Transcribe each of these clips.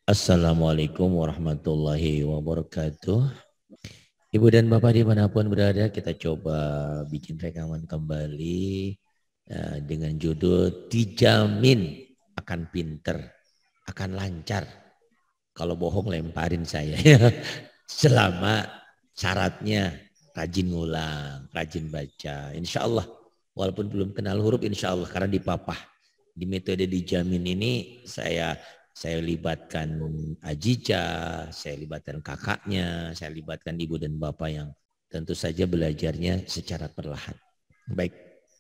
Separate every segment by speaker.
Speaker 1: Assalamualaikum warahmatullahi wabarakatuh. Ibu dan Bapak dimanapun berada, kita coba bikin rekaman kembali dengan judul Dijamin Akan Pinter, Akan Lancar. Kalau bohong lemparin saya ya. Selama syaratnya rajin ngulang, rajin baca. Insya Allah, walaupun belum kenal huruf, insya Allah karena dipapah. Di metode dijamin ini saya libatkan Ajija, saya libatkan kakaknya, saya libatkan ibu dan bapak yang tentu saja belajarnya secara perlahan. Baik,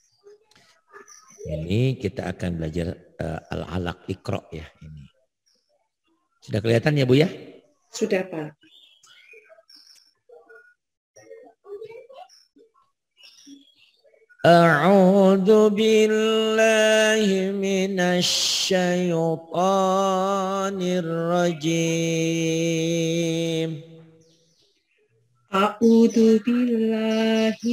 Speaker 1: ini kita akan belajar al-alaq iqra ya ini. Sudah kelihatan ya Bu ya?
Speaker 2: Sudah Pak.
Speaker 1: A'udzu billahi minasyaitonir rajim.
Speaker 2: A'udzu billahi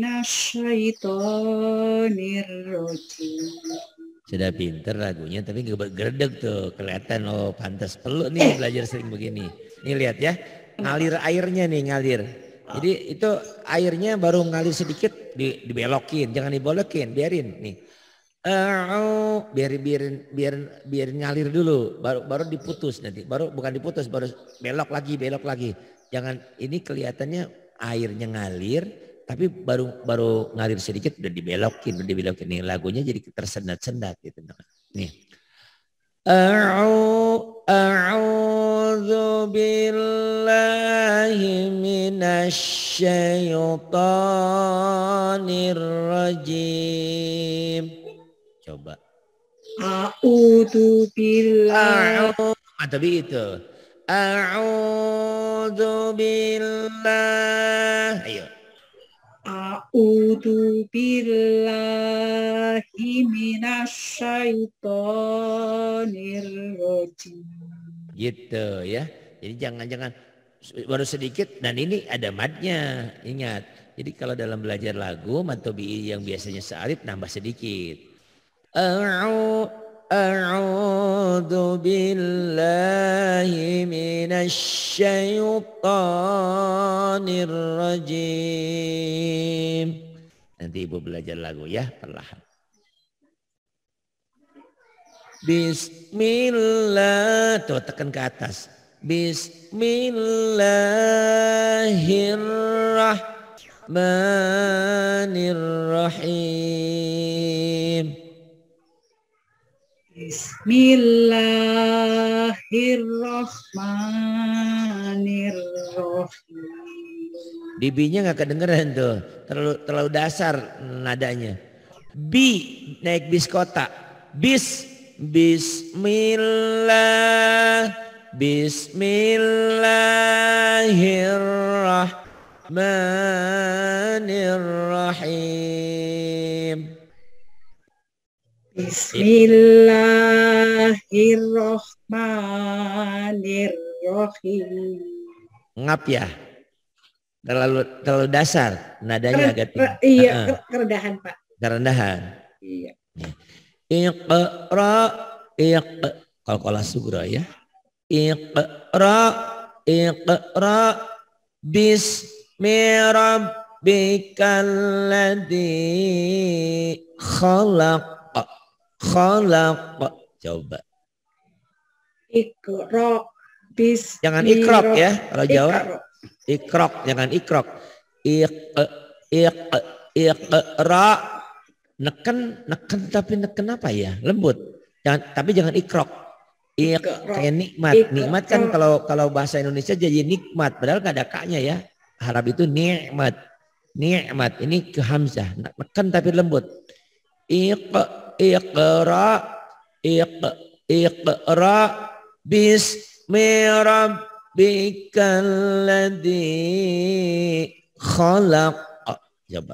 Speaker 2: minasyaitonir rajim.
Speaker 1: Sudah pinter lagunya tapi gak gerdeg tuh. Kelihatan oh pantas perlu nih belajar sering begini. Nih lihat ya. Ngalir airnya nih ngalir. Jadi itu airnya baru ngalir sedikit dibelokin, jangan dibolekin, biarin nih. Biarin ngalir dulu, baru diputus nanti. Baru bukan diputus, baru belok lagi. Jangan ini kelihatannya airnya ngalir, tapi baru ngalir sedikit udah dibelokin nih lagunya jadi tersendat-sendat gitu. Nih. A'udzu billahi minasyaitonir rajim. Coba.
Speaker 2: A'udzu billahi.
Speaker 1: Tapi itu. A'udzu billah. Ayo.
Speaker 2: A'udzu billahi minasyaitonir rajim.
Speaker 1: Gitu ya. Jadi jangan baru sedikit dan ini ada madnya. Ingat. Jadi kalau dalam belajar lagu mad tabi'i yang biasanya sealif nambah sedikit. A'udzu billahi minasyaitonir rajim. Nanti Ibu belajar lagu ya perlahan. Bismillah, tuh tekan ke atas. Bismillahirrahmanirrahim.
Speaker 2: Bismillahirrahmanirrahim.
Speaker 1: Bibinya nggak kedengeran tuh, terlalu dasar nadanya. Bi naik bis kota, Bismillah, Bismillahirrahmanirrahim.
Speaker 2: Bismillahirrahmanirrahim.
Speaker 1: Ngap ya? Terlalu dasar, nadanya agak tinggi.
Speaker 2: Iya, kerendahan Pak.
Speaker 1: Kerendahan.
Speaker 2: Iya.
Speaker 1: Iqra, qalqalah sugra ya. Iqra bismi rabbikal ladzi khalaq. Coba.
Speaker 2: Iqra bismi.
Speaker 1: Jangan ikrok ya kalau Jawa. Ikrok, jangan ikrok. Iqra. Neken tapi neken apa ya? Lembut. Tapi jangan ikrok. Kayak nikmat. Nikmat kan kalau bahasa Indonesia jadi nikmat. Padahal gak ada kaknya ya. Arab itu nikmat. Nikmat. Ini ke hamzah. Neken tapi lembut. Iqra. Bismi rabbikal ladzi khalaq. Coba.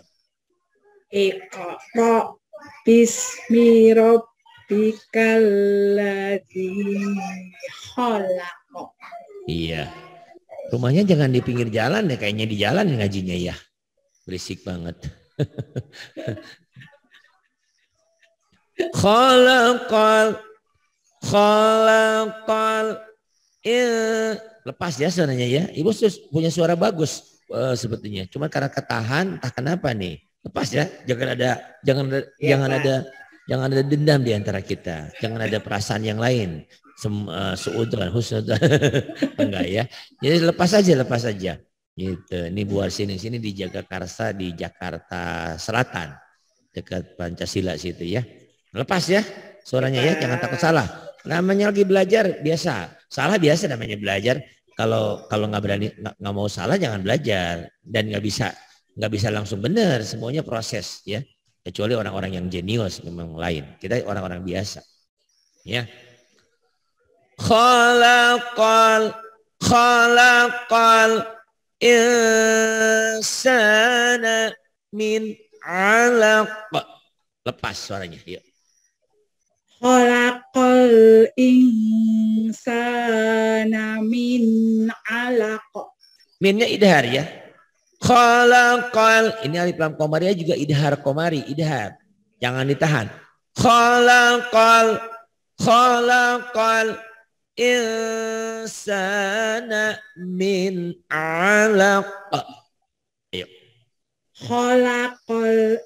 Speaker 2: Iqra bismi rabbikal ladzi khalaq.
Speaker 1: Iya. Rumahnya jangan di pinggir jalan ya, kayaknya di jalan ngajinya ya. Berisik banget. Khalaqal Lepas ya suaranya ya. Ibu punya suara bagus sebetulnya. Cuma karena ketahan, entah kenapa nih. Lepas ya. Jangan ada dendam di antara kita. Jangan ada perasaan yang lain. Suudzon, husnudzon. Enggak ya. Jadi lepas aja. Gitu. Ini buat sini di Jagakarsa di Jakarta Selatan. Dekat Pancasila situ ya. Lepas ya suaranya ya, jangan takut salah. Namanya lagi belajar biasa. Salah biasa namanya belajar. Kalau nggak berani nggak mau salah jangan belajar dan nggak bisa langsung benar. Semuanya proses ya. Kecuali orang-orang yang jenius memang lain. Kita orang-orang biasa. Ya. Khalaqal insana min 'alaq. Lepas suaranya, yuk.
Speaker 2: Khalaqal insana min 'alaq.
Speaker 1: Minnya idhar ya. Khalaqal, ini alif lam qamariyah juga idhar qamari, idhar. Jangan ditahan. Khalaqal insana min 'alaq. Ayo.
Speaker 2: Khalaqal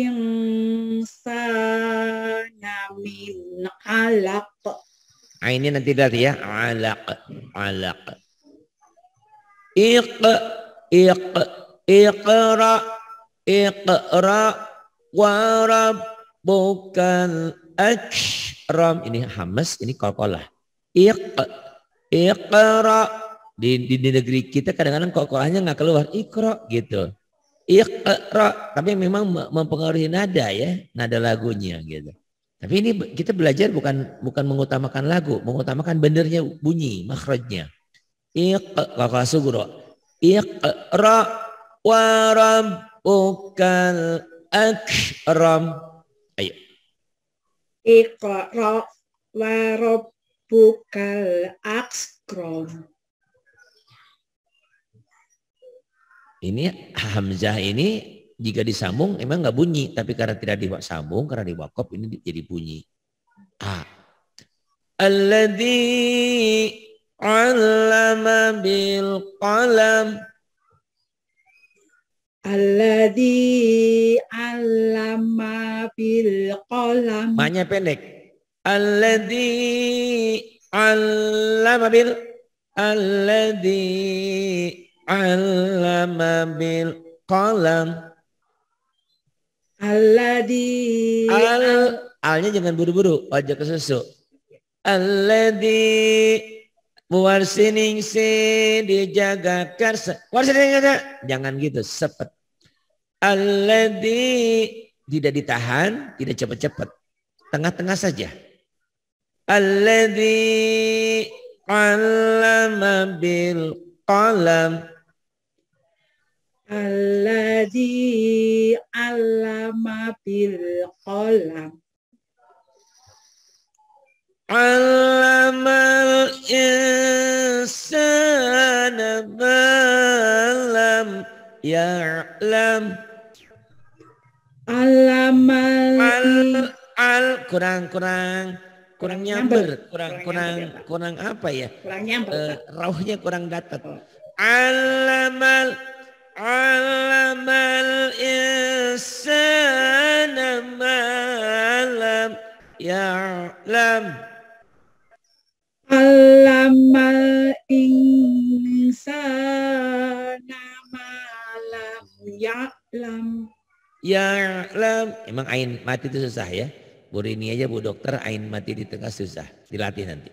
Speaker 2: insana min 'alaq.
Speaker 1: Ini nanti lihat ya, 'alaq. Iqra wa rabbukal akram. Ini hamas, ini qalqalah. Iqra. Di negeri kita kadang-kadang qalqalahnya nggak keluar. Iqra gitu. Iqra, tapi memang mempengaruhi nada ya, nada lagunya gitu. Tapi ini kita belajar bukan mengutamakan lagu, mengutamakan benernya bunyi, makhrajnya. Iqra sugro. Iqra wa rabbukal akram. Ayo.
Speaker 2: Iqra wa rabbukal akram.
Speaker 1: Ini hamzah ini jika disambung emang nggak bunyi, tapi karena tidak disambung, karena diwakaf ini jadi bunyi. Alladzi 'allama bil qalam.
Speaker 2: Alladzi 'allama bil qalam.
Speaker 1: Maknya pendek. Alladzi 'allama bil. Alladzi 'allama bil qalam.
Speaker 2: Alladzi
Speaker 1: alnya jangan buru-buru, aja ke susu. Alladzi warsining si dijaga karsa. Warsining jangan gitu, sepet. Alladzi tidak ditahan, tidak cepat-cepat. Tengah-tengah saja. Alladzi 'allama bil qalam.
Speaker 2: Alladzi 'allama bil qalam.
Speaker 1: 'Allamal insana ma lam ya'lam. Kurang nyamber, kurang apa ya?
Speaker 2: Kurang nyamber.
Speaker 1: Rauhnya kurang dapat. Allamal insana ma lam ya'lam.
Speaker 2: Allamal insana ma lam ya'lam.
Speaker 1: Ya'lam. Emang ain mati itu susah ya. Bu Rini aja Bu Dokter ain mati di tengah susah. Dilatih nanti.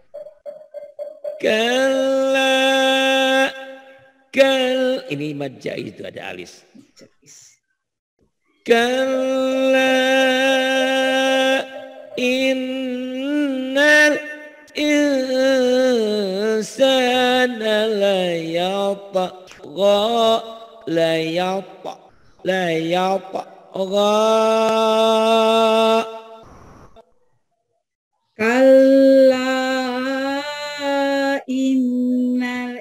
Speaker 1: Ini mad jaiz itu ada alis. Kalla innal insana la yatgha.
Speaker 2: Kalla innal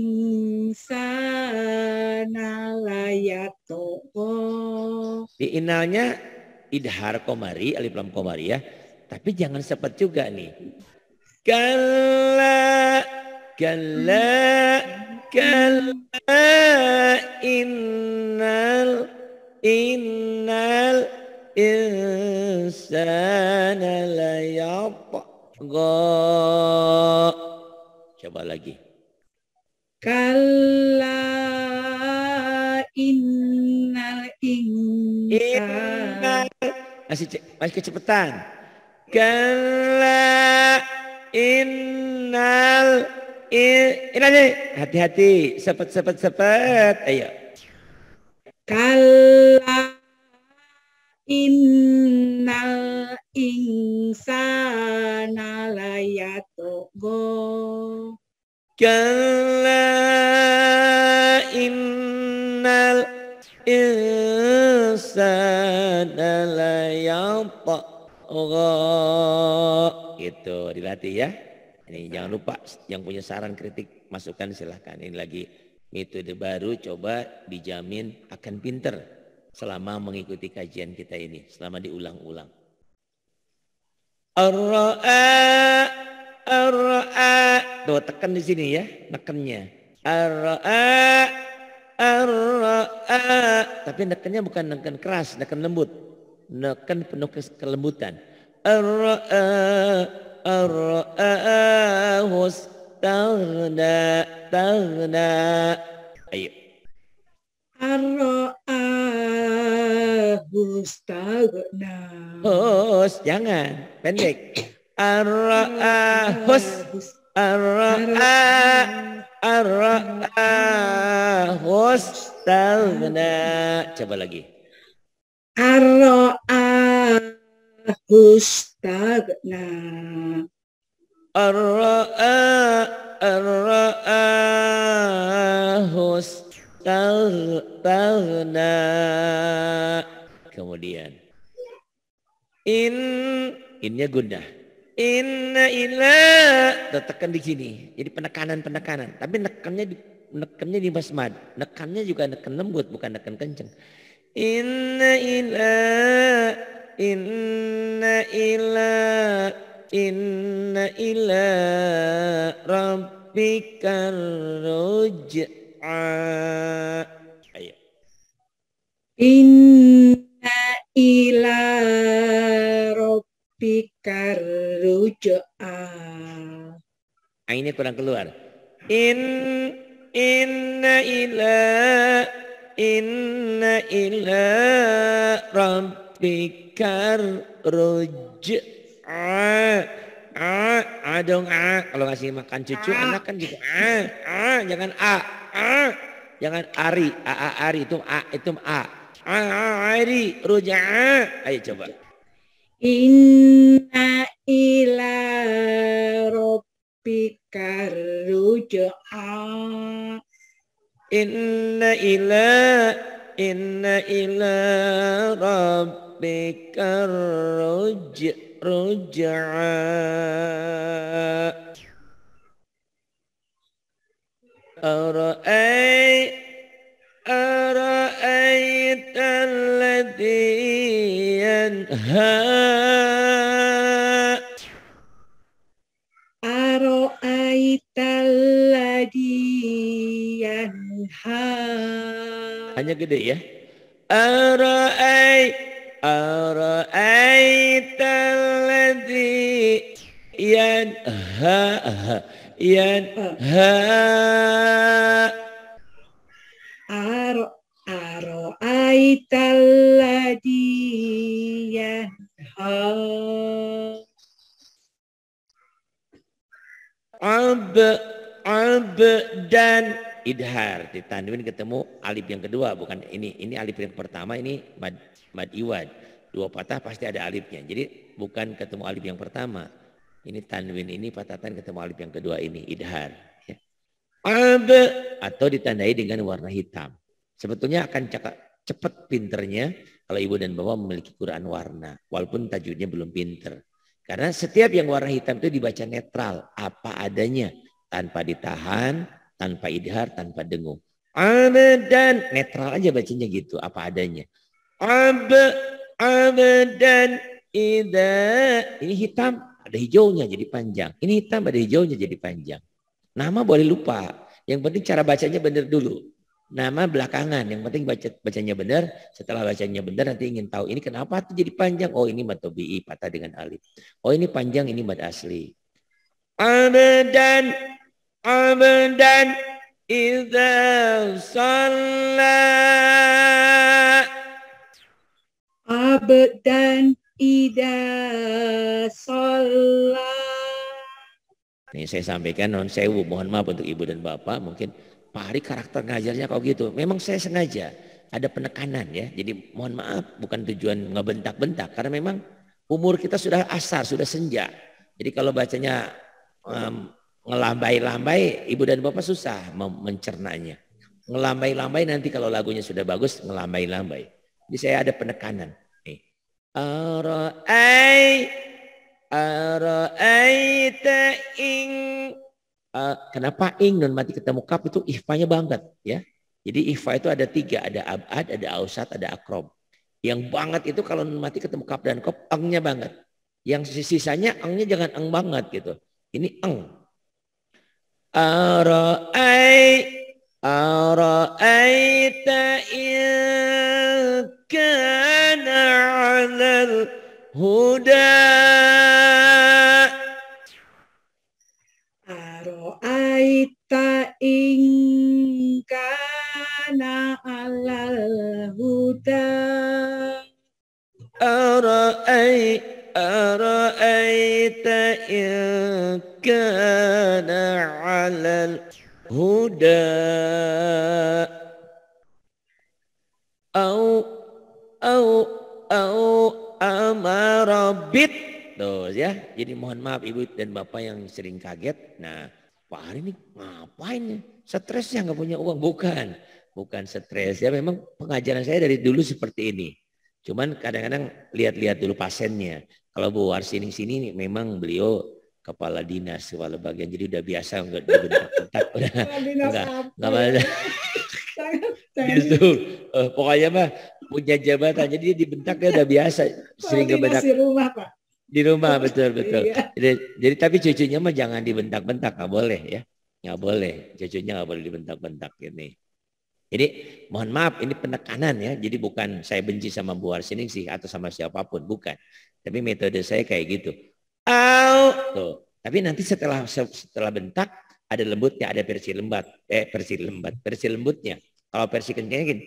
Speaker 2: insana layatgha.
Speaker 1: Di inalnya idhar qamari, alif lam qamariyah, tapi jangan sepet juga nih. Kalla Kalla innal insana layatgha. Coba lagi.
Speaker 2: Kalla innal insana.
Speaker 1: Masih kecepatan. Kalla innal ini hati-hati, sepet. Ayo.
Speaker 2: Kalla innal insana layatgha.
Speaker 1: Kalla innal insana layatgha. Gitu, dilatih ya. Ini jangan lupa, yang punya saran kritik masukan silahkan. Ini lagi metode baru, coba dijamin akan pinter selama mengikuti kajian kita ini, selama diulang-ulang. Ar-ra'a. Tuh tekan di sini ya, nekennya. Ar-ra'a. Tapi nekennya bukan neken keras, neken lembut. Neken penuh kelembutan. Ar-ra'ahu istaghna. Ayo.
Speaker 2: Ar-ra'ahu istaghna.
Speaker 1: Jangan pendek. Ar-ra'ahus. Ar-ra'ahus istaghna. Coba lagi.
Speaker 2: Ar-ra'ahu istaghna.
Speaker 1: Ar-ra'ahu istaghna. Kemudian innya gundah. Inna ila, tekan di sini. Jadi penekanan. Tapi nekannya di basmad. Nekannya juga neken lembut, bukan neken kenceng. Inna ila rabbikar ruj'a. Ayo.
Speaker 2: Inna ila rabbikar ruj'a.
Speaker 1: Ini kurang keluar. Inna ila rabbikar ruj'a. Dong kalau ngasih makan cucu anak kan gitu. Jangan jangan ari. Ari itu ari ruj'a. Ayo coba.
Speaker 2: Inna ila rabbikar ruj'a.
Speaker 1: Inna ila rabbikar ruj'a. Ara'aita alladhi yanha.
Speaker 2: Ara'aita alladhi yanha.
Speaker 1: Hanya gede ya. Ara'aita alladhi yanha.
Speaker 2: Ara'aita alladhi yanha.
Speaker 1: Abdan idhar, ditanwin ketemu alif yang kedua, bukan ini alif yang pertama, ini mad iwad. Dua patah pasti ada alifnya. Jadi bukan ketemu alif yang pertama. Ini tanwin, ini patatan ketemu alif yang kedua, ini idhar. Ya. Atau ditandai dengan warna hitam. Sebetulnya akan cepat pinternya kalau ibu dan bapak memiliki Quran warna. Walaupun tajwidnya belum pinter. Karena setiap yang warna hitam itu dibaca netral. Apa adanya. Tanpa ditahan, tanpa idhar, tanpa dengung. Abdan. Netral aja bacanya gitu. Apa adanya. Abdan idha. Ini hitam. Ada hijaunya jadi panjang. Ini hitam ada hijaunya jadi panjang. Nama boleh lupa. Yang penting cara bacanya benar dulu. Nama belakangan. Yang penting bacanya benar. Setelah bacanya benar nanti ingin tahu ini kenapa tuh jadi panjang. Oh ini mad tabi'i patah dengan alif. Oh ini panjang, ini mad asli. Abdan idza shalla.
Speaker 2: Abdan ida sholat.
Speaker 1: Nih saya sampaikan non sewu, mohon maaf untuk ibu dan bapak, mungkin Pak Hari karakter ngajarnya kok gitu. Memang saya sengaja ada penekanan ya. Jadi mohon maaf, bukan tujuan ngebentak-bentak karena memang umur kita sudah asar, sudah senja. Jadi kalau bacanya ngelambai-lambai, ibu dan bapak susah mencernanya. Ngelambai-lambai nanti kalau lagunya sudah bagus ngelambai-lambai. Jadi saya ada penekanan. Nih. Ara'aita ing. Kenapa ing non mati ketemu kap itu ihfanya banget ya. Jadi ihfa itu ada 3, ada abad, ada ausat, ada akrob. Yang banget itu kalau non mati ketemu kap dan kop engnya banget. Yang sisanya engnya jangan eng banget gitu. Ini eng. Ara'aita in kana 'alal huda.
Speaker 2: Aro'aita in kana alal huda.
Speaker 1: Ara'aita in kana 'alal huda. Au amarabit. Tuh ya. Jadi mohon maaf ibu dan bapak yang sering kaget. Nah, Pak Hari ini ngapain nih? Stres ya nggak punya uang? Bukan stres ya. Memang pengajaran saya dari dulu seperti ini. Cuman kadang-kadang lihat-lihat dulu pasiennya. Kalau Bu Warsini sini memang beliau kepala dinas kepala bagian, jadi udah biasa nggak dibentak-bentak, udah nggak justru pokoknya mah punya jabatan, jadi dia dibentak dia udah biasa, sering kebentak
Speaker 2: di rumah Pak.
Speaker 1: Di rumah betul.
Speaker 2: Iya.
Speaker 1: Jadi tapi cucunya mah jangan dibentak-bentak, nggak boleh ya, nggak boleh, cucunya nggak boleh dibentak-bentak ini. Jadi mohon maaf ini penekanan ya, jadi bukan saya benci sama Bu Warsini sih atau sama siapapun, bukan. Tapi metode saya kayak gitu. Tuh. Tapi nanti setelah bentak ada lembutnya, ada versi versi lembutnya. Kalau versi kencangnya gini.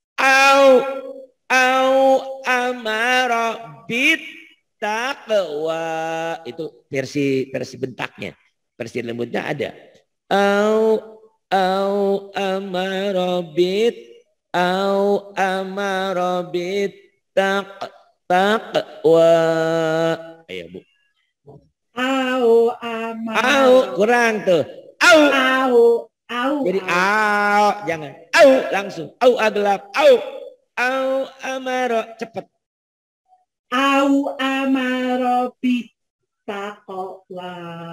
Speaker 1: Amara bit taqwa, itu versi bentaknya. Versi lembutnya ada. Amara bit taqwa. Ayo Bu. Kurang tuh. Jadi jangan. Langsung. Aglab. Amaro cepet.
Speaker 2: Amaro bittaqwa.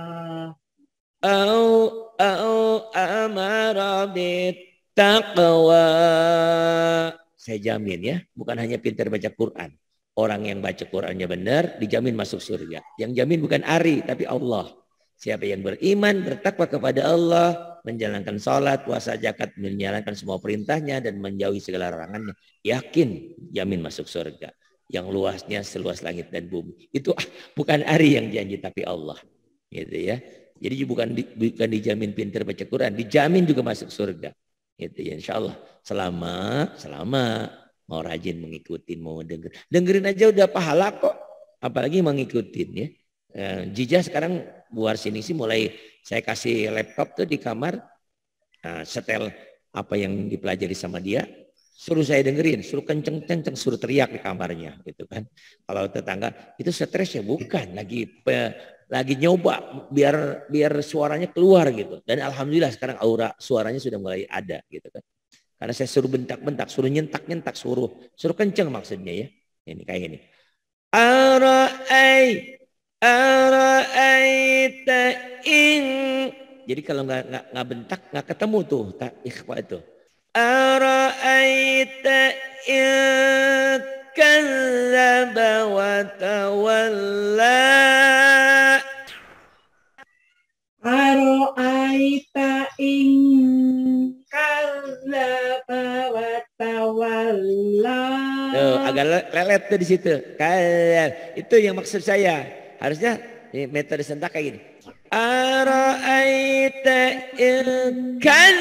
Speaker 1: Amaro bittaqwa. Saya jamin ya, bukan hanya pintar baca Quran. Orang yang baca Qurannya benar dijamin masuk surga. Yang jamin bukan Ari tapi Allah. Siapa yang beriman, bertakwa kepada Allah, menjalankan sholat, puasa, zakat, menjalankan semua perintahnya dan menjauhi segala larangannya, yakin jamin masuk surga. Yang luasnya seluas langit dan bumi. Itu bukan Ari yang janji tapi Allah. Gitu ya. Jadi bukan dijamin pintar baca Quran, dijamin juga masuk surga. Gitu ya, insya Allah. Selama mau rajin mengikuti, mau dengerin aja udah pahala kok, apalagi mengikutin ya. Jija sekarang Bu Warsini sih mulai saya kasih laptop tuh di kamar, setel apa yang dipelajari sama dia, suruh saya dengerin, suruh kenceng-kenceng, suruh teriak di kamarnya gitu kan. Kalau tetangga itu stres ya, bukan, lagi nyoba biar suaranya keluar gitu. Dan alhamdulillah sekarang aura suaranya sudah mulai ada gitu kan. Karena saya suruh bentak-bentak, suruh nyentak-nyentak, suruh kenceng maksudnya ya. Ini kayak gini. Ara'aita in. Jadi kalau nggak bentak nggak ketemu tuh ikhfa itu. Ara'aita in kadzdzaba wa tawalla.
Speaker 2: Ara'aita aita ing kadzdzaba wa tawalla.
Speaker 1: Agak lelet tuh di situ. Itu yang maksud saya. Harusnya metode sentak kayak gini. Ara'aita in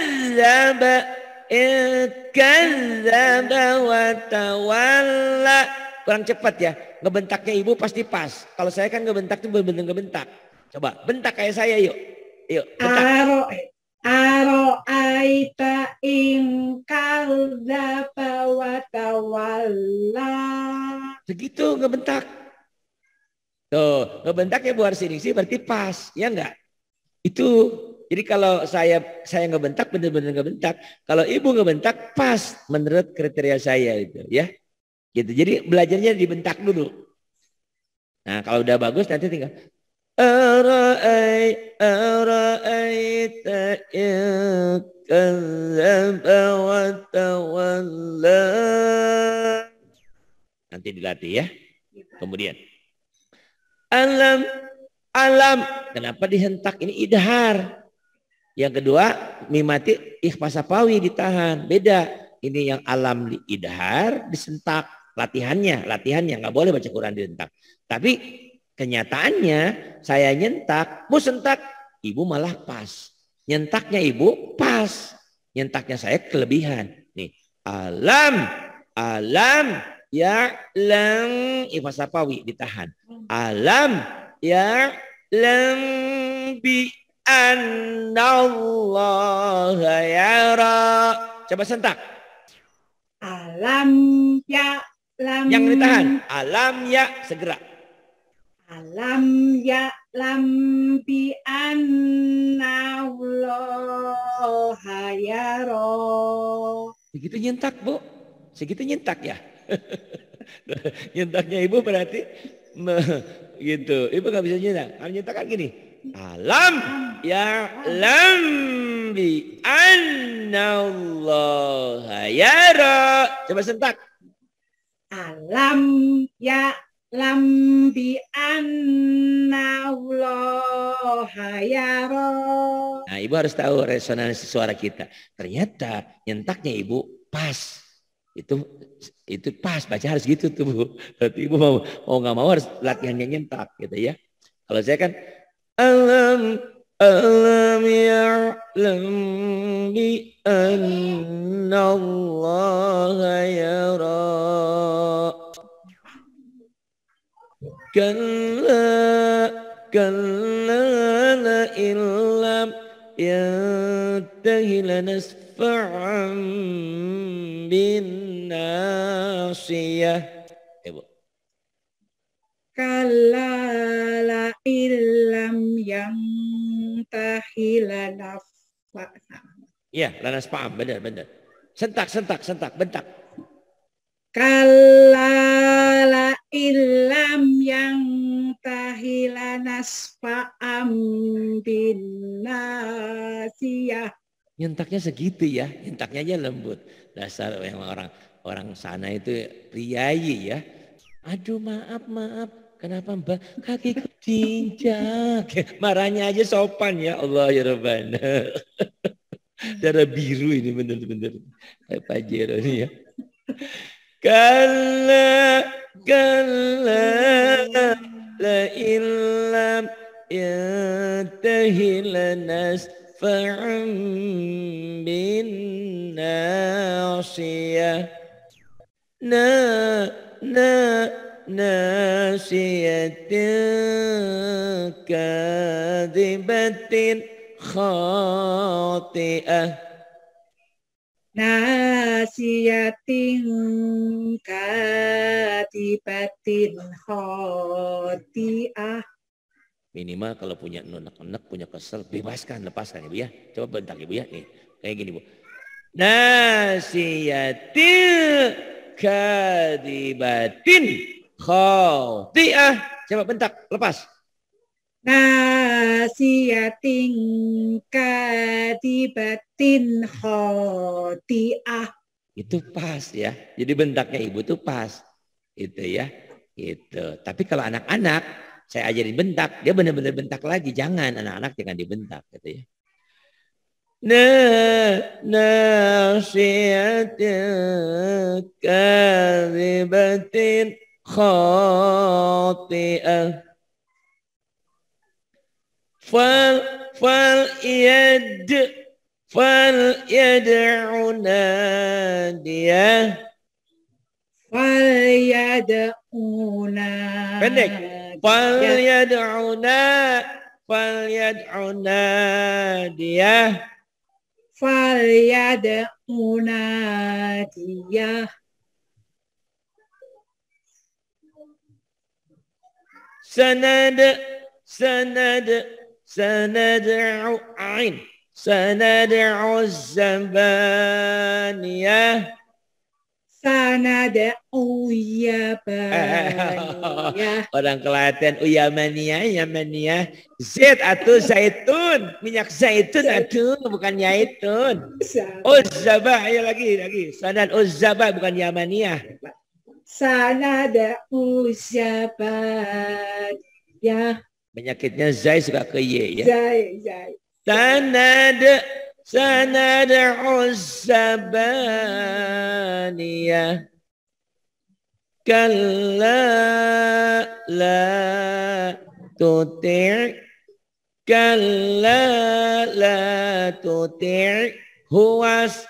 Speaker 1: kadzdzaba wa tawalla. Kurang cepat ya. Ngebentaknya ibu pasti pas. Kalau saya kan ngebentak tuh bener-bener ngebentak. Coba bentak kayak saya yuk. Yuk bentak.
Speaker 2: Ara'aita in kadzdzaba wa tawalla.
Speaker 1: Segitu ngebentak. Tuh, ngebentaknya Bu Arsiningsih berarti pas, ya enggak? Itu. Jadi kalau saya ngebentak benar-benar ngebentak. Kalau ibu ngebentak pas menurut kriteria saya itu, ya. Gitu. Jadi belajarnya dibentak dulu. Nah, kalau udah bagus nanti tinggal ara'aita in kadzdzaba wa tawalla. Nanti dilatih ya. Kemudian alam. Kenapa dihentak? Ini idhar. Yang kedua mimati ikhfa safawi ditahan. Beda. Ini yang alam di idhar disentak. Latihannya nggak boleh baca Quran dihentak. Tapi kenyataannya saya nyentak, mau sentak, ibu malah pas. Nyentaknya ibu pas. Nyentaknya saya kelebihan. Nih, alam ya lam ikhfa safawi ditahan. Alam ya lam bi annallaha yara. Coba sentak.
Speaker 2: Alam ya lam.
Speaker 1: Yang ditahan. Alam ya segera.
Speaker 2: Alam ya lam bi annallaha yara.
Speaker 1: Segitu nyentak Bu. Segitu nyentak ya. Nyentaknya ibu berarti gitu. Ibu nggak bisa nyentak. Harus nyentak kan gini. Alam ya lam bi annallaha yara. Coba sentak.
Speaker 2: Alam ya lam bi annallaha yara.
Speaker 1: Nah, ibu harus tahu resonansi suara kita. Ternyata nyentaknya ibu pas. Itu pas, baca harus gitu tuh Bu. Berarti ibu mau nggak mau harus latihannya nyentak gitu ya. Kalau saya kan alam ya'lam bi annallaha yara. Kalla la illam yantahi lanasfa'an bin nasiyah. Ibu.
Speaker 2: Kalla la illam yang tahila nafsa.
Speaker 1: Iya, lanasfa'an benar. Sentak, bentak.
Speaker 2: Kalla la illam yang tahila nasfa'am bin nasiyah.
Speaker 1: Nyentaknya segitu ya, nyentaknya aja lembut. Dasar yang orang sana itu priayi ya. Aduh maaf, kenapa Mbak kakiku diinjak. Marahnya aja sopan ya Allah ya Rabbana. Darah biru ini bener-bener. Kayak Pajero ini ya. Kalla la illam yantahi lanasfa'an bin nasiyah. Nasiyatin kadibatin khati'ah.
Speaker 2: Nasiyatin kadibatin khoti'ah.
Speaker 1: Minimal kalau punya unek-unek, punya kesel, lepaskan Ibu ya. Coba bentak Ibu ya. Nih, kayak gini Bu. Nasiyatin kadibatin khoti'ah. Coba bentak, lepas.
Speaker 2: Nasiyatin kadibatin khoti'ah.
Speaker 1: Itu pas ya. Jadi bentaknya ibu tuh pas. Itu ya. Gitu. Tapi kalau anak-anak saya ajarin bentak, dia benar-benar bentak lagi. Jangan, anak-anak jangan dibentak gitu ya. nasiyatin kadhibatin khati'ah fal yad'u nadiyah.
Speaker 2: Falyad'una.
Speaker 1: Pendek. Falyad'una nadiyah.
Speaker 2: Falyad'una dia.
Speaker 1: Sanad'u ain. Sanad'u zabaniyah.
Speaker 2: Sanad'u yabaniyah.
Speaker 1: Orang Klaten Yamaniyah. Z atau zaitun, minyak zaitun atau bukan yaitun. Uzzabah, ayo lagi. Sanad uzzabah bukan Yamaniyah.
Speaker 2: Sanad'u yabaniyah.
Speaker 1: Penyakitnya Zai suka ke Y ya.
Speaker 2: Zai.
Speaker 1: Sanad uzzabaniyah. Kalla la tuti' huwas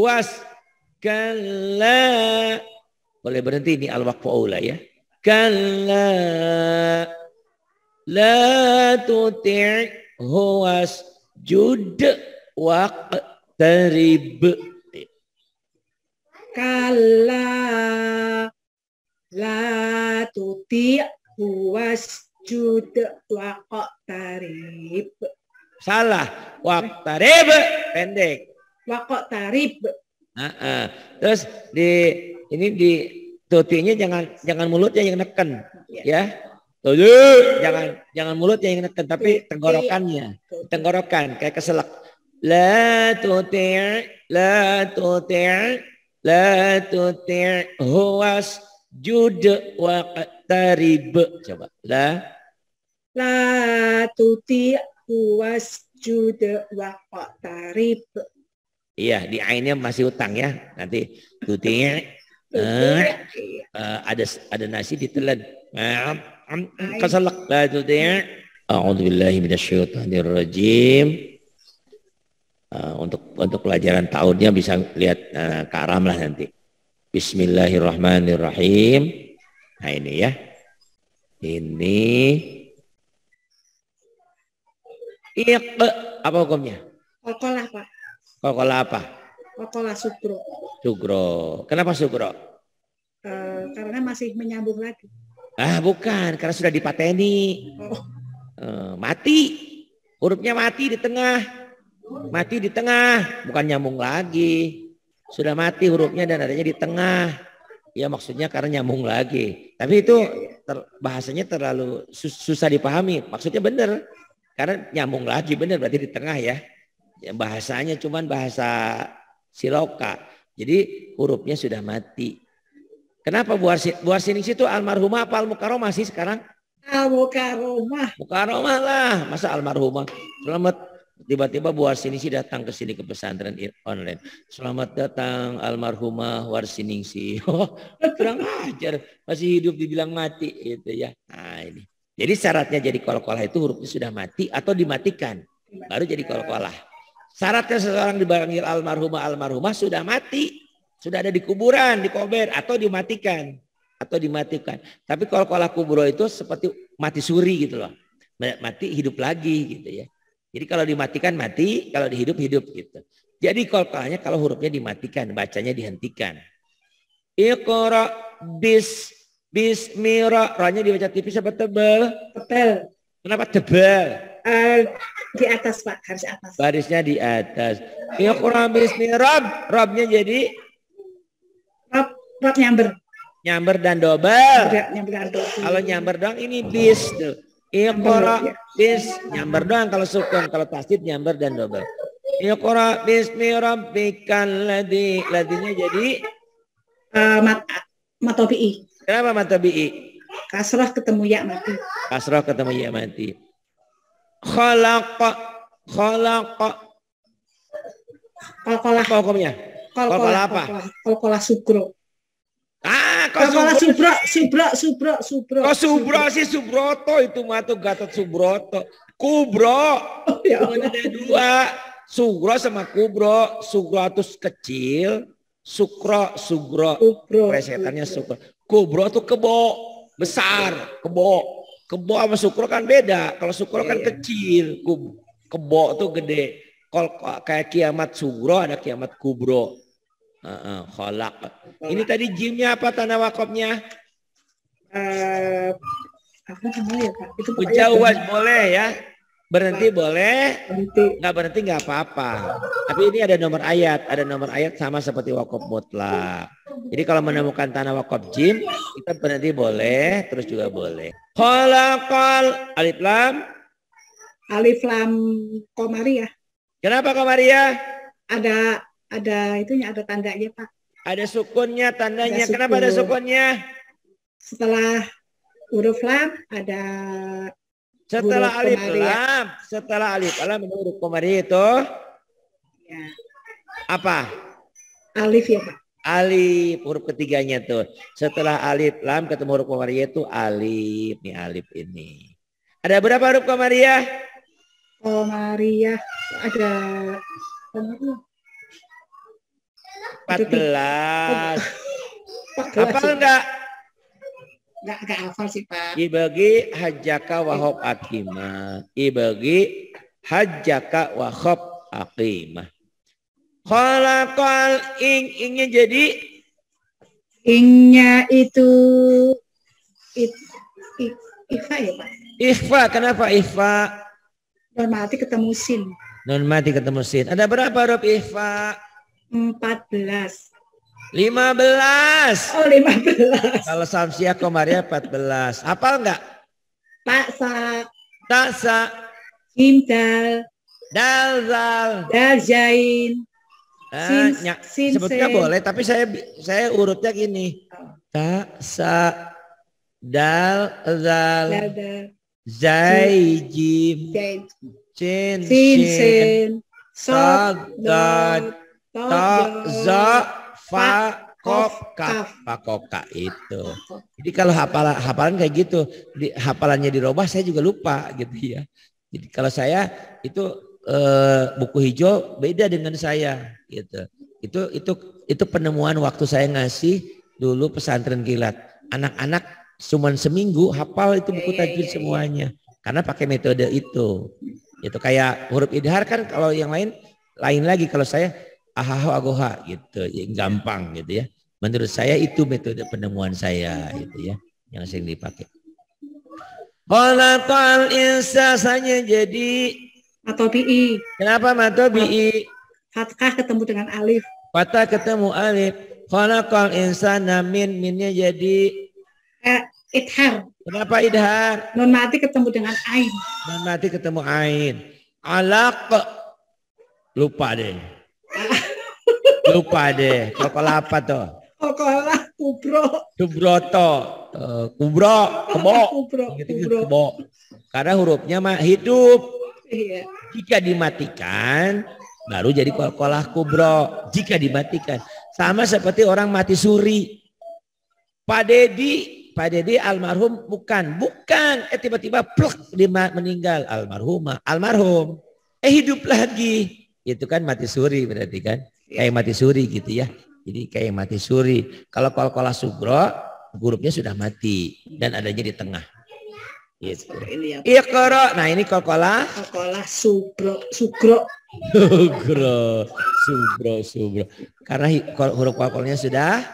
Speaker 1: kalla. Boleh berhenti ini al-waqfu aula ya. Kalla la tuti' huwas jud waqtarib.
Speaker 2: Kalla la tuti'hu wasjud waqtarib.
Speaker 1: Salah. Waqtarib pendek.
Speaker 2: Waqtarib.
Speaker 1: Terus di tutinya jangan mulutnya yang neken ya. Jangan mulutnya yang neken tapi tenggorokan kayak keselak. La tuti' huwas jud waqtarib. Coba. La
Speaker 2: tuti'hu wasjud waqtarib.
Speaker 1: Iya, di ainnya masih utang ya. Nanti tuti' ada nasi ditelan. Keselak la tuti'. A'udzubillahi minasyaitonirrajim. Untuk pelajaran tahunnya bisa lihat Karam lah nanti. Bismillahirrahmanirrahim. Nah ini ya. Ini apa hukumnya?
Speaker 2: Kokolah Pak.
Speaker 1: Kokolah apa?
Speaker 2: Kokolah sugro.
Speaker 1: Sugro. Kenapa sugro?
Speaker 2: Karena masih menyambung lagi.
Speaker 1: Bukan, karena sudah dipateni. Mati. Hurufnya mati di tengah. Mati di tengah, bukan nyambung lagi. Sudah mati hurufnya dan adanya di tengah. Ya maksudnya karena nyambung lagi. Tapi itu bahasanya terlalu susah dipahami. Maksudnya benar. Karena nyambung lagi benar berarti di tengah ya. Bahasanya cuman bahasa siloka. Jadi hurufnya sudah mati. Kenapa buah sining situ almarhumah apa al-mukarramah sih sekarang?
Speaker 2: Al-mukarramah.
Speaker 1: Mukarramah lah. Masa almarhumah? Selamat. Tiba-tiba buah Siningsi datang ke sini ke pesantren online. Selamat datang almarhumah Warsiningsi. Kurang ajar, masih hidup dibilang mati gitu ya. Nah ini. Jadi syaratnya jadi qalqalah itu hurufnya sudah mati atau dimatikan. Baru jadi qalqalah. Syaratnya seseorang dipanggil almarhumah sudah mati. Sudah ada di kuburan, di kober atau dimatikan. Tapi qalqalah kubro itu seperti mati suri gitu loh. Mati hidup lagi gitu ya. Jadi kalau dimatikan mati, kalau dihidup gitu. Jadi qalqalahnya kalau hurufnya dimatikan, bacanya dihentikan. Iqra bismira, ra-nya dibaca tipis apa tebal?
Speaker 2: Tebal.
Speaker 1: Kenapa tebal?
Speaker 2: Di atas Pak, harus atas.
Speaker 1: Barisnya di atas. Iqra bismira, rabnya jadi
Speaker 2: Rob nyamber.
Speaker 1: Nyamber dan dobel.
Speaker 2: Kalau
Speaker 1: nyamber doang ini bis tuh. Iqra bis nyamber doang kalau sukun, kalau tasdid nyamber dan dobel. Iqra bismi rabbikal ladzi, ladinya jadi
Speaker 2: matobi'i.
Speaker 1: Kenapa matobi'i?
Speaker 2: Kasrah ketemu ya mati.
Speaker 1: Kasrah ketemu ya mati. Khalaqa
Speaker 2: Kol-kolah.
Speaker 1: Apa hukumnya? Kol-kolah apa?
Speaker 2: Kol-kolah sugro.
Speaker 1: Kok
Speaker 2: Kol-kolah
Speaker 1: subro?
Speaker 2: subro.
Speaker 1: Kok subro sih Subroto itu mah tuh Gatot Subroto. Kubro.
Speaker 2: Oh, ya
Speaker 1: Cuma
Speaker 2: Allah.
Speaker 1: ada dua. Sugro sama kubro. Sugro itu kecil. Sugro.
Speaker 2: Subro.
Speaker 1: Presetannya sugro. Kubro tuh kebo. Besar. Kebo. Kebo sama sukro kan beda. Kalau sukro kan kecil. Kebo tuh gede. Kalau kayak kiamat sugro ada kiamat kubro. Kholak. Ini tadi jimnya apa tanah wakafnya?
Speaker 2: Apa namanya ya Pak? Itu
Speaker 1: Ujawaz boleh ya. Berhenti boleh.
Speaker 2: berhenti.
Speaker 1: Nggak berhenti nggak apa-apa. Tapi ini ada nomor ayat. Ada nomor ayat sama seperti wakaf mutlak. Jadi kalau menemukan tanah wakaf jim, kita berhenti boleh. Terus juga boleh. Kholakal alif lam.
Speaker 2: Alif lam komari ya.
Speaker 1: Kenapa Komaria?
Speaker 2: Ada itunya, ada tandanya Pak.
Speaker 1: Ada sukunnya, tandanya.
Speaker 2: Ada sukun.
Speaker 1: Kenapa ada sukunnya?
Speaker 2: Setelah huruf lam ada
Speaker 1: Setelah
Speaker 2: huruf
Speaker 1: alif
Speaker 2: komariah.
Speaker 1: lam, setelah alif lam menurut Komari itu
Speaker 2: Ya.
Speaker 1: apa?
Speaker 2: Alif ya Pak.
Speaker 1: Alif, huruf ketiganya tuh. Setelah alif lam ketemu huruf Komariah itu alif. Nih alif ini. Ada berapa huruf Komariah?
Speaker 2: Komariah ada
Speaker 1: 14.
Speaker 2: 14.
Speaker 1: Hafal enggak?
Speaker 2: Enggak hafal sih Pak.
Speaker 1: Ibagi hajjaka wahab akimah. Ibagi hajjaka wahab akimah. Khalaqal ingnya jadi
Speaker 2: Ingnya itu ikhfa ya Pak.
Speaker 1: ikhfa. Kenapa ikhfa?
Speaker 2: Mati ketemu sin.
Speaker 1: Nun mati ketemu sin. Ada berapa huruf ikhfa?
Speaker 2: 14.
Speaker 1: 15.
Speaker 2: Oh 15.
Speaker 1: Kalau Samsiah Komaria 14. Hafal enggak?
Speaker 2: Pak sa
Speaker 1: Tasa,
Speaker 2: jim dal
Speaker 1: dalzal.
Speaker 2: dal jain sin
Speaker 1: Sebetulnya
Speaker 2: sen.
Speaker 1: boleh, tapi saya urutnya gini. Tasa, dalzal,
Speaker 2: Dal dal
Speaker 1: zai, jim,
Speaker 2: jain
Speaker 1: sin,
Speaker 2: sin
Speaker 1: shin,
Speaker 2: sen
Speaker 1: sad,
Speaker 2: sod
Speaker 1: dad,
Speaker 2: dot
Speaker 1: ta, za, fa,
Speaker 2: kof,
Speaker 1: kof, kaf,
Speaker 2: kaf.
Speaker 1: pakoka itu. Jadi kalau hafalan kayak gitu, hafalannya dirubah saya juga lupa gitu ya. Jadi kalau saya itu buku hijau beda dengan saya gitu. Itu penemuan waktu saya ngasih dulu pesantren kilat. Anak-anak cuman seminggu hafal itu buku tajwid semuanya. Karena pakai metode itu. Itu kayak huruf idhar kan kalau yang lain lagi. Kalau saya ahaho agoha gitu. Ya, gampang gitu ya. Menurut saya itu metode penemuan saya gitu ya. Yang sering dipakai. Khalaqal insasanya jadi
Speaker 2: atau bi.
Speaker 1: kenapa matobi'i?
Speaker 2: Fathah ketemu dengan alif.
Speaker 1: Fathah ketemu alif. Khalaqal insana minnya jadi
Speaker 2: Idhar.
Speaker 1: kenapa idhar?
Speaker 2: Nun mati ketemu dengan ain.
Speaker 1: Nun mati ketemu ain. Alaq lupa deh. Lupa deh. Kalau apa tuh?
Speaker 2: Kokolah kubro.
Speaker 1: Subroto. Kubro. Kebo.
Speaker 2: Kubro.
Speaker 1: Gitu, kebo. Karena hurufnya mah hidup.
Speaker 2: Iya.
Speaker 1: Jika dimatikan baru jadi kolkolah kubro. Jika dimatikan sama seperti orang mati suri. Pak Dedi almarhum bukan. Tiba-tiba pluk dia meninggal almarhum. Hidup lagi. Itu kan mati suri berarti kan. Kayak mati suri gitu ya. Jadi kayak mati suri. Kalau kolkolah sugro hurufnya sudah mati dan adanya di tengah. Gitu.
Speaker 2: Ini ya.
Speaker 1: Iqra. Nah ini kolkolah.
Speaker 2: Kokolah sugro.
Speaker 1: Subro. Karena huruf kolkolnya sudah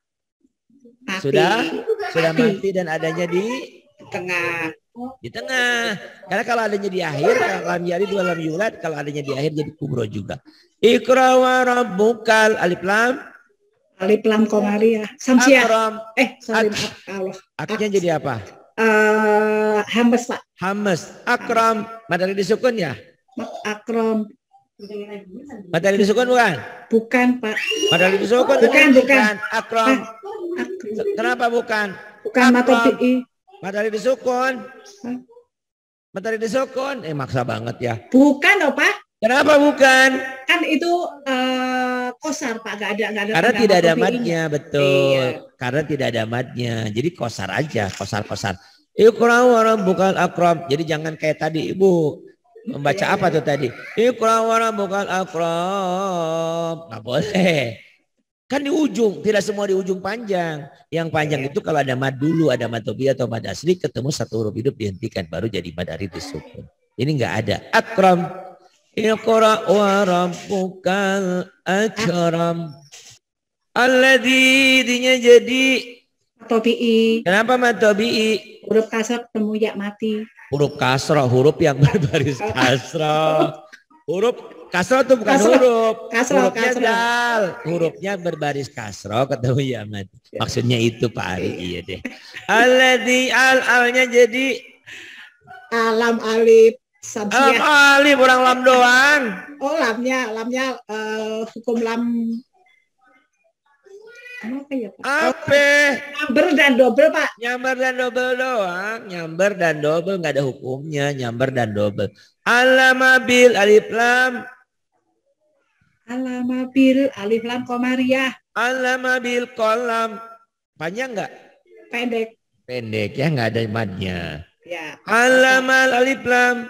Speaker 1: mati dan adanya di
Speaker 2: tengah.
Speaker 1: Di tengah. Karena kalau adanya di akhir, lam yalid wa lam yulad, kalau adanya di akhir jadi kubro juga. Iqra wa rabbukal alif lam.
Speaker 2: Alif lam komariah. Samsiah.
Speaker 1: Akram.
Speaker 2: Sorry Allah.
Speaker 1: Aknya jadi apa?
Speaker 2: Hamas Pak.
Speaker 1: Hamas. Akram. Matahari disukun ya?
Speaker 2: Akram.
Speaker 1: Matahari disukun bukan?
Speaker 2: Bukan Pak.
Speaker 1: Matahari disukun
Speaker 2: Bukan.
Speaker 1: Akram. Kenapa bukan?
Speaker 2: Bukan matobi'i.
Speaker 1: Matahari disukun. Matahari disukun. Maksa banget ya.
Speaker 2: Bukan loh Pak.
Speaker 1: Kenapa bukan?
Speaker 2: Kan kan itu kosar Pak, nggak ada
Speaker 1: Karena tidak ada
Speaker 2: matobi'inya.
Speaker 1: matnya, betul.
Speaker 2: Iya.
Speaker 1: Karena tidak ada matnya. Jadi kosar aja, kosar-kosar. Iqra wa rabbukal akram. Jadi jangan kayak tadi Ibu. Membaca
Speaker 2: Iya,
Speaker 1: apa
Speaker 2: iya.
Speaker 1: tuh tadi? Iqra wa rabbukal akram. Nggak boleh. Kan di ujung, tidak semua di ujung panjang. Yang panjang
Speaker 2: Iya.
Speaker 1: itu kalau ada mad dulu, ada mad tobi atau mad asli, ketemu satu huruf hidup dihentikan, baru jadi mad arid disukun. Ini nggak ada. Akram. Iqra wa rabbukal akram. Alladzi dinya jadi.
Speaker 2: Matobi'i.
Speaker 1: Kenapa mad tobi'i?
Speaker 2: Huruf kasar ketemu ya mati.
Speaker 1: Huruf kasroh, huruf yang berbaris kasroh. Huruf kasroh itu bukan
Speaker 2: Kasroh.
Speaker 1: huruf.
Speaker 2: Kasroh,
Speaker 1: Hurufnya
Speaker 2: kasroh.
Speaker 1: dal. Hurufnya berbaris kasroh ketemu ya mati. Maksudnya itu Pak Ari, iya deh. Alladzi al-alnya jadi
Speaker 2: Alam alif
Speaker 1: alam
Speaker 2: samsiah.
Speaker 1: alif, orang lam doang.
Speaker 2: Oh lamnya hukum lam apa ya Pak?
Speaker 1: Apa?
Speaker 2: Nyamber dan double Pak.
Speaker 1: Nyamber dan double doang. Nyamber dan double nggak ada hukumnya. Nyamber dan double. Alamabil alif lam.
Speaker 2: Alamabil alif lam komariah.
Speaker 1: Alamabil kolam. Panjang nggak?
Speaker 2: Pendek.
Speaker 1: Pendek ya, nggak ada madnya.
Speaker 2: Ya.
Speaker 1: Alamal alif lam.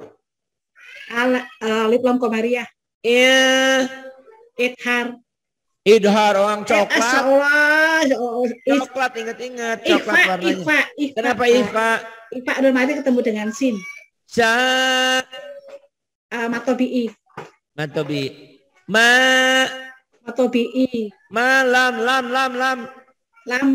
Speaker 2: Alif lam komariah.
Speaker 1: Iya.
Speaker 2: Ithar.
Speaker 1: Idhar orang coklat.
Speaker 2: Allah.
Speaker 1: Coklat, ingat-ingat. Coklat warnanya.
Speaker 2: Ifa.
Speaker 1: Kenapa Ifa?
Speaker 2: Ifa dan mati ketemu dengan sin.
Speaker 1: Sa.
Speaker 2: Matobi'i.
Speaker 1: Matobi. Ma.
Speaker 2: Matobi'i.
Speaker 1: Malam. Lam.
Speaker 2: Lam.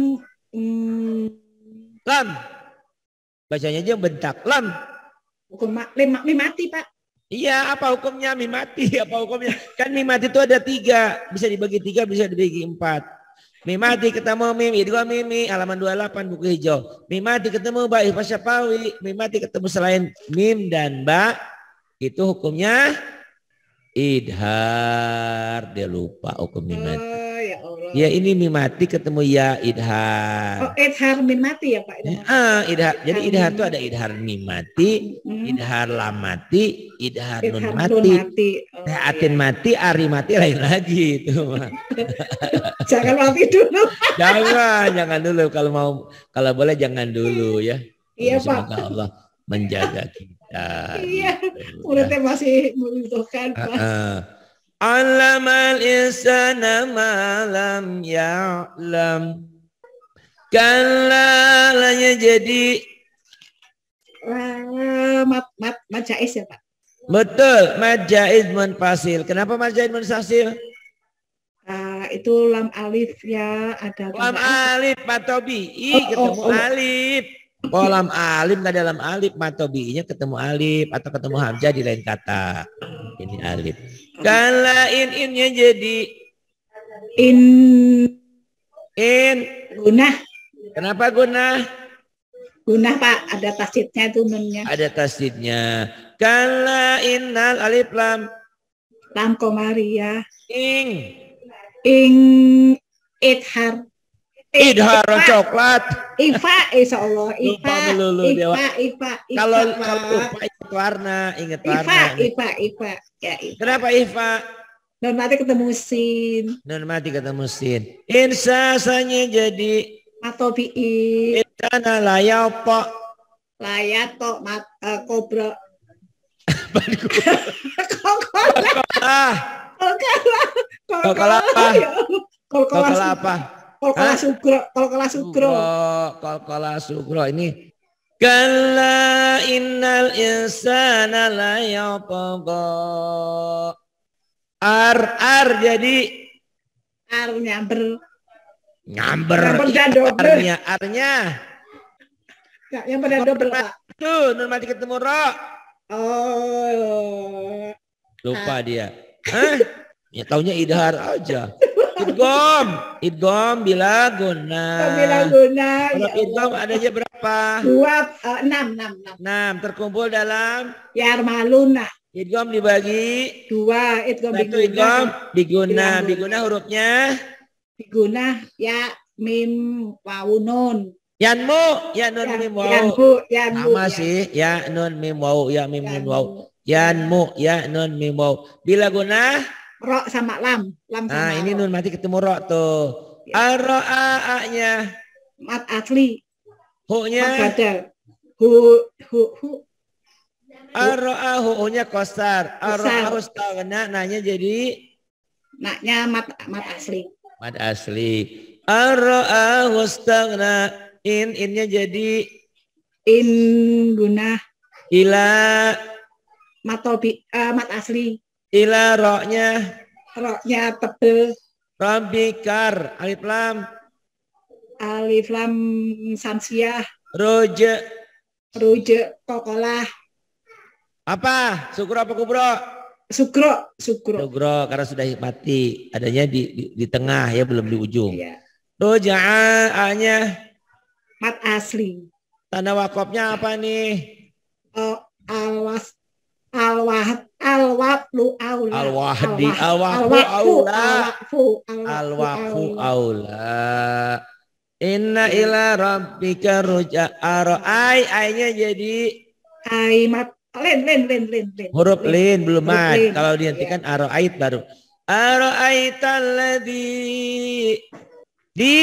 Speaker 1: Lam. Bacanya aja bentak. Lam.
Speaker 2: Hukum mati Pak.
Speaker 1: Iya, apa hukumnya mimati? Apa hukumnya? Kan mimati itu ada 3. Bisa dibagi 3, bisa dibagi 4. Mimati ketemu mim, idgham mimi, halaman 28 buku hijau. Mimati ketemu ba ifa syafawi, mimati ketemu selain mim dan ba, itu hukumnya idhar. Dia lupa hukum mimati.
Speaker 2: Oh ya Allah.
Speaker 1: Ya ini mimati ketemu ya idhar.
Speaker 2: Oh idhar min mati ya Pak.
Speaker 1: Idhar. Jadi idhar itu ada idhar mimati, idhar lamati, idhar nun mati.
Speaker 2: Oh,
Speaker 1: Atin mati, ari mati lain lagi itu.
Speaker 2: Jangan mati dulu.
Speaker 1: jangan dulu kalau boleh jangan dulu ya.
Speaker 2: Iya
Speaker 1: Semoga
Speaker 2: Pak.
Speaker 1: Allah menjaga kita.
Speaker 2: Iya.
Speaker 1: Gitu,
Speaker 2: Muridnya masih membutuhkan Pak.
Speaker 1: Allamal insana ma lam ya'lam. Kalla lanya jadi.
Speaker 2: Mat jais ya Pak.
Speaker 1: Betul, mad jaiz munfasil. Kenapa mad jaiz munfasil?
Speaker 2: Itu lam alif ya ada.
Speaker 1: Lam alif matobi'i ketemu alif. Oh lam alif nggak ada lam alif, matobi'inya ketemu alif atau ketemu hamzah di lain kata. Ini alif. Kala innya jadi
Speaker 2: in
Speaker 1: gunah. Kenapa gunah?
Speaker 2: Gunah Pak, ada tasdidnya itu nunnya.
Speaker 1: Ada tasdidnya. Kala innal alif lam.
Speaker 2: Lam komariah.
Speaker 1: Ing
Speaker 2: Idhar.
Speaker 1: Idhar coklat.
Speaker 2: Ifa, insya Allah.
Speaker 1: Lupa melulu Dewa. Kalau lupa ingat warna.
Speaker 2: Ifa. Ya, Ifa.
Speaker 1: Kenapa Ifa?
Speaker 2: Nun mati ketemu sin.
Speaker 1: Nun mati ketemu sin. Insasanya jadi
Speaker 2: Matobi'i.
Speaker 1: Insana layapo.
Speaker 2: Layato kobra.
Speaker 1: Kolkola apa?
Speaker 2: Kolkola
Speaker 1: sugro ini. Kalla innal insana layatagha. Ar jadi
Speaker 2: ar nyamber
Speaker 1: dan double. Arnya.
Speaker 2: Nyamber dan double Pak.
Speaker 1: Tuh, nun mati ketemu ro.
Speaker 2: Oh.
Speaker 1: Lupa dia. Ya taunya idhar aja. Idgham bila guna. Kalau idgham ada aja berapa? 6 terkumpul dalam
Speaker 2: Yarmaluna.
Speaker 1: Idgham dibagi
Speaker 2: 2.
Speaker 1: Idgham biguna. Biguna hurufnya
Speaker 2: biguna ya mim wawu nun.
Speaker 1: Yanmu, ya nun mim wawu.
Speaker 2: Yanmu.
Speaker 1: Sama sih, ya nun mim wawu, ya mim nun wawu. Yanmu, ya nun mim waw. Bila gunah?
Speaker 2: Ro sama lam. Lam sama
Speaker 1: Nah, ini
Speaker 2: ro.
Speaker 1: nun mati ketemu ro tuh.
Speaker 2: Ya.
Speaker 1: Ar-ro'a A-nya.
Speaker 2: Mat asli. Mat
Speaker 1: Hu-nya.
Speaker 2: badal. Hu.
Speaker 1: Ar-ro'a hu-nya kosar. Ar-ro'a
Speaker 2: Besar.
Speaker 1: hustagna. Nanya jadi?
Speaker 2: Naknya mat asli.
Speaker 1: Mad asli. Ar-ro'a hustagna. In-nya jadi?
Speaker 2: In gunah.
Speaker 1: Ila.
Speaker 2: Mat asli.
Speaker 1: Ila ro-nya.
Speaker 2: Ro-nya tebel.
Speaker 1: Rabbikar. Alif lam.
Speaker 2: Alif lam samsiah.
Speaker 1: Roja.
Speaker 2: Roja kokolah.
Speaker 1: Apa? Sukro apa kubro?
Speaker 2: Sugro.
Speaker 1: Sugro karena sudah mati. Adanya di tengah ya, belum di ujung.
Speaker 2: Iya.
Speaker 1: Roja'a A-nya.
Speaker 2: Mat asli.
Speaker 1: Tanda wakofnya apa nih?
Speaker 2: Alwahdu aula.
Speaker 1: Al-wahdi. Al-waqfu aula. Inna ila rabbika ruja'a. Ai-nya jadi?
Speaker 2: Ai mat. Len.
Speaker 1: Huruf lin belum mat.
Speaker 2: Lin.
Speaker 1: Kalau dihentikan aro'ait baru. Aro'aitalladzi. Di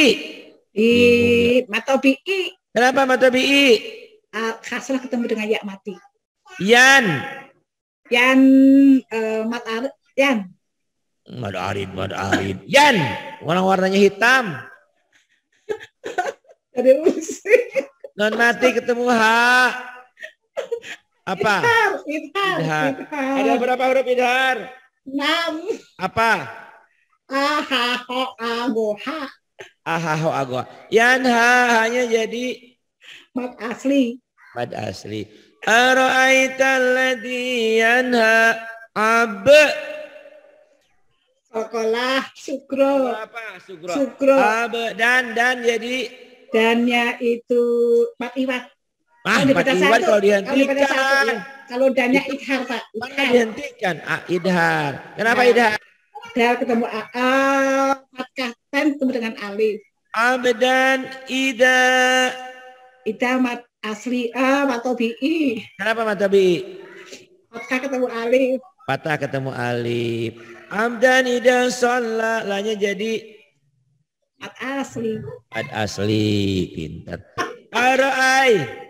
Speaker 2: matobi'i.
Speaker 1: Kenapa matobi'i?
Speaker 2: Khaslah ketemu dengan ya mati.
Speaker 1: Yan. Mad arid. Yan. Warnanya hitam.
Speaker 2: Ada musik.
Speaker 1: Non mati ketemu ha. Apa?
Speaker 2: Idhar.
Speaker 1: Ada berapa huruf idhar?
Speaker 2: 6.
Speaker 1: Apa?
Speaker 2: Ahaho agoha.
Speaker 1: Ahaho agoha. Yan hanya jadi?
Speaker 2: Mad asli.
Speaker 1: Mad asli. Ara'aitalladzi yanha ab.
Speaker 2: Sekolah sugro.
Speaker 1: Apa?
Speaker 2: Sugro.
Speaker 1: Ab dan jadi?
Speaker 2: Dannya itu mat iwat.
Speaker 1: Mat iwat kalau dihentikan.
Speaker 2: Kalau dannya idhar Pak.
Speaker 1: Mana dihentikan? Idhar. Kenapa idhar?
Speaker 2: Idhar ketemu fathah ten ketemu dengan alif.
Speaker 1: Abdan ida.
Speaker 2: Ida mat asli matobi'i.
Speaker 1: Kenapa matobi'i?
Speaker 2: Fathah ketemu alif.
Speaker 1: Fathah ketemu alif. Abdan ida sholla. Lanya jadi?
Speaker 2: Mat asli.
Speaker 1: Mat asli. Pintar. Ara'ai.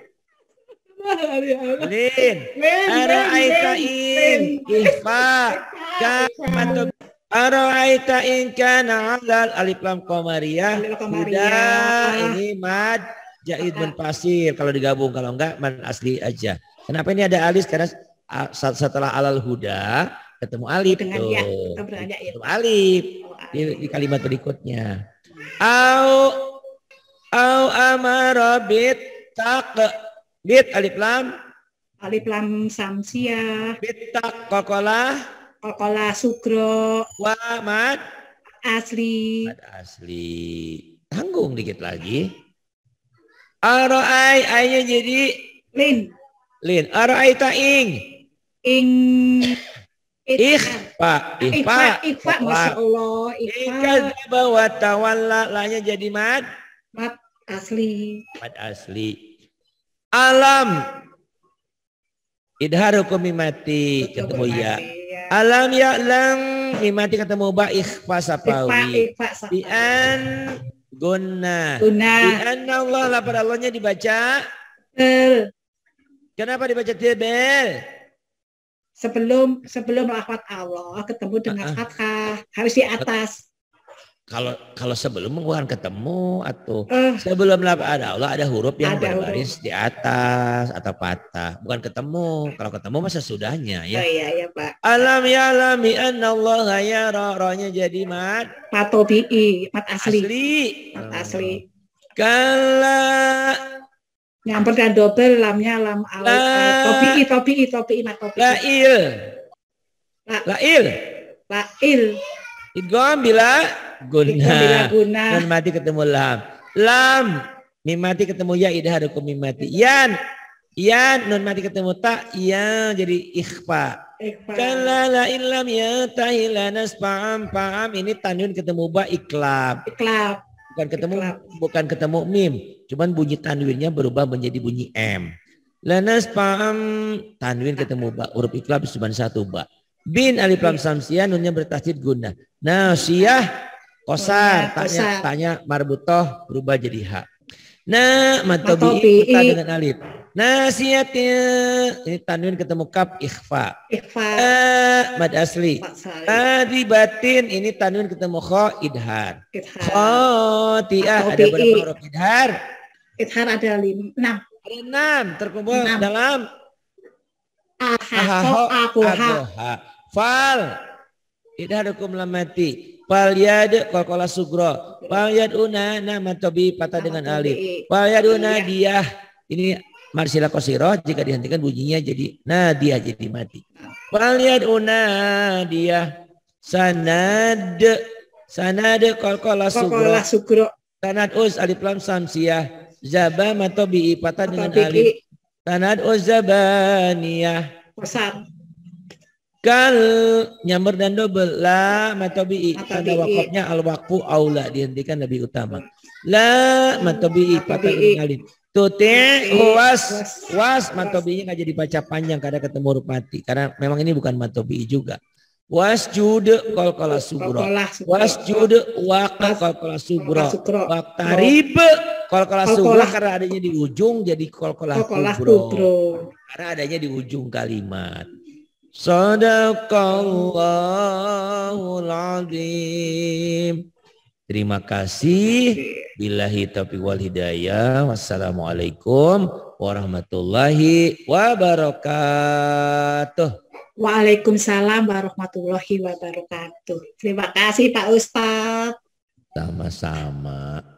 Speaker 1: Lin. Ara'aita in. Ihfa. Kamatu. Ara'aita in kana alal alif lam qamariyah. Udah ini mad jaid munfasil kalau digabung, kalau enggak mad asli aja. Kenapa ini ada alif? Karena setelah alal huda ketemu alif tuh. Ketemu alif di kalimat berikutnya. Au amara bit alif lam
Speaker 2: samsiah.
Speaker 1: Bit kokolah
Speaker 2: sugro.
Speaker 1: Wa mad
Speaker 2: asli.
Speaker 1: Mad asli. Tanggung dikit lagi. Aro'ai ai-nya jadi
Speaker 2: Lin.
Speaker 1: Aro'aita ing. Ikhfa.
Speaker 2: Masya Allah.
Speaker 1: Ikadzaba wa tawalla. La-nya jadi mad
Speaker 2: asli.
Speaker 1: Mad asli. Alam. Idhar hukum mimati ketemu ya. Alam ya'lam mimati ketemu ba ikhfa sapawi. Bi'an gunna. Bi'an Allah lah pada Allahnya dibaca. Kenapa dibaca tebel?
Speaker 2: Sebelum lafaz Allah ketemu dengan fathah harus di atas.
Speaker 1: Kalau sebelum bukan ketemu atau sebelum ada Allah ada huruf yang berbaris di atas atau patah, bukan ketemu. Kalau ketemu masa sudahnya ya.
Speaker 2: Oh iya Pak.
Speaker 1: Alam ya'lami anna Allah yara, ra-nya jadi mad
Speaker 2: matobi'i, mad asli. Mad asli.
Speaker 1: Kala
Speaker 2: nyamper dan double lamnya lam tobi'i mad tobi'i. La'il.
Speaker 1: Idgham bila guna. Dan mati ketemu lam. Lam mim mati ketemu ya, idhar hukum mim mati. Yan nun mati ketemu ta, ya jadi ikhfa. Kalla la illam yatahi lanas pa'am ini tanwin ketemu ba iklab. Bukan ketemu mim, cuman bunyi tanwinnya berubah menjadi bunyi m. Lanas pam tanwin ketemu ba, huruf iklab cuma satu ba. Bin alif lam samsiah nunnya bertasydid guna. Nasiyah kosar, tanya marbutoh berubah jadi ha. Nah matobi buta dengan alif. Nasiyatnya ini tanwin ketemu kaf ikhfa. Mad asli. Adibatin ini tanwin ketemu kha idhar. Khotiah ada berapa huruf idhar?
Speaker 2: Idhar ada 6.
Speaker 1: Ada 6 terkumpul dalam agoha. Fal idhar hukum lamati. Fal yad qalqalah sugro. Fal yad una nama tobi patah dengan alif. Fal yad una dia ini marsila qasiroh jika dihentikan bunyinya jadi nadia jadi mati. Fal yad una dia sanad qalqalah sugro. Sanad us alif lam samsiah. Zaba matobi patah dengan alif. Tanad zabaniyah.
Speaker 2: Kosar.
Speaker 1: Kal nyamber dan double la matobi tanda wakafnya al wakfu aula dihentikan lebih utama. La matobi patah dengan alif. Tuti was matobinya nggak jadi baca panjang karena ketemu huruf mati karena memang ini bukan matobi juga. Wasjud qalqalah sugro. Wasjud waqal qalqalah sugro. Waqtarib qalqalah sugro karena adanya di ujung jadi qalqalah kubro. Karena adanya di ujung kalimat. Shadaqallahul azim. Terima kasih. Billahi taufiq wal hidayah. Wassalamualaikum warahmatullahi wabarakatuh.
Speaker 2: Waalaikumsalam warahmatullahi wabarakatuh. Terima kasih Pak Ustadz.
Speaker 1: Sama-sama.